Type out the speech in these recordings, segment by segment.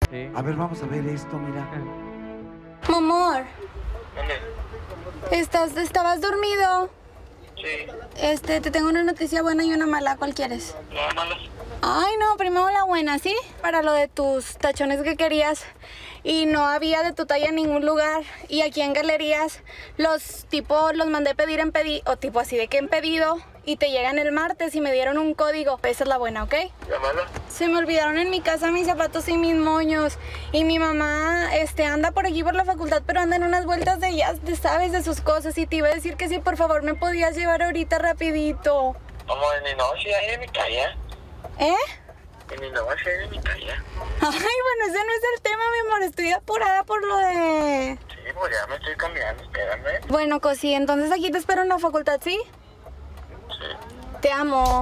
Sí. A ver, vamos a ver esto, mira. Amor, ¿Dónde? ¿estabas dormido? Sí. Te tengo una noticia buena y una mala. ¿Cuál quieres? No, malas. Ay, no, primero la buena, ¿sí? Para lo de tus tachones que querías y no había de tu talla en ningún lugar. Y aquí en Galerías los mandé pedir en pedido, o tipo así de que en pedido, y te llegan el martes y me dieron un código. Esa es la buena, ¿ok? ¿La mala? Se me olvidaron en mi casa mis zapatos y mis moños. Y mi mamá anda por aquí por la facultad, pero anda en unas vueltas de ellas, ¿sabes? De sus cosas. Y te iba a decir que si por favor me podías llevar ahorita rapidito. Como en Inoxia, ahí de mi talla. ¿Eh? En Inoxia, ahí de mi talla. Ay, bueno, ese no es el tema, mi amor. Estoy apurada por lo de... Sí, pues ya me estoy cambiando, espérame. Bueno, Cosi, entonces aquí te espero en la facultad, ¿sí? Sí. Te amo.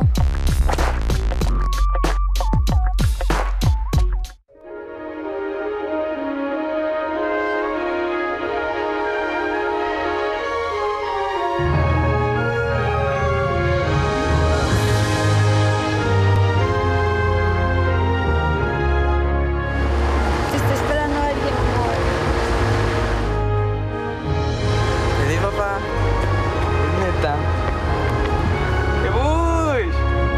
Te está esperando alguien, amor. ¿Qué di, papá? Es neta. ¡Qué voy!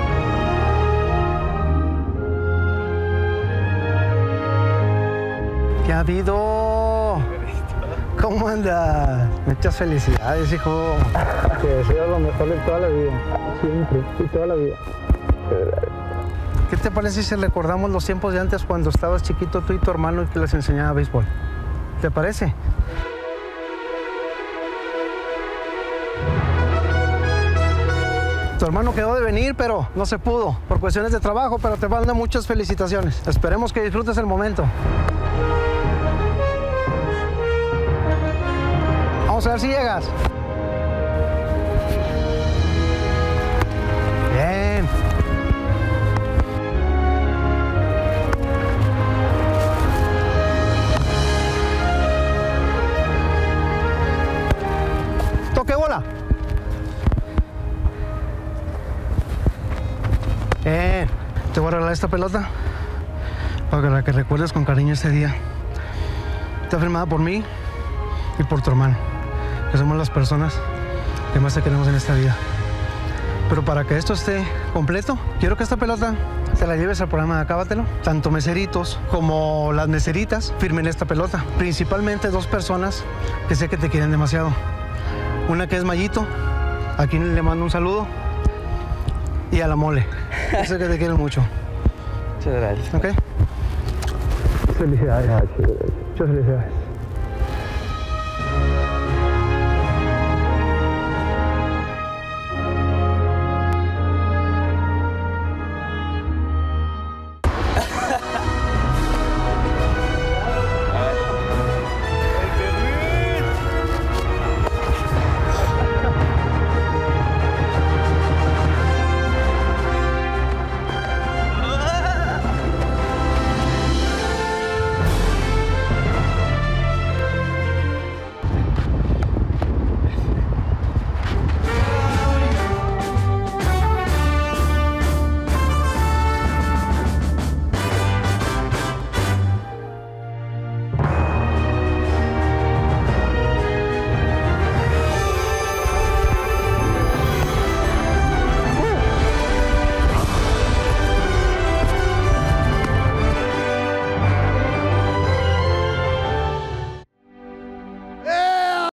¿Qué ha habido? ¿Cómo andas? Muchas felicidades, hijo. Te deseo lo mejor de toda la vida. Siempre, y toda la vida. ¿Qué te parece si recordamos los tiempos de antes cuando estabas chiquito tú y tu hermano y que les enseñaba béisbol? ¿Te parece? Tu hermano quedó de venir, pero no se pudo por cuestiones de trabajo, pero te manda muchas felicitaciones. Esperemos que disfrutes el momento. Vamos a ver si llegas. Bien. Toque bola. Bien. Te voy a regalar esta pelota para que recuerdes con cariño este día. Está firmada por mí y por tu hermano, que somos las personas que más te queremos en esta vida. Pero para que esto esté completo, quiero que esta pelota te la lleves al programa de Acábatelo. Tanto meseritos como las meseritas firmen esta pelota. Principalmente dos personas que sé que te quieren demasiado. Una que es Mayito, a quien le mando un saludo, y a la Mole. Yo sé que te quieren mucho. Muchas gracias. ¿Ok? Felicidades. Muchas felicidades.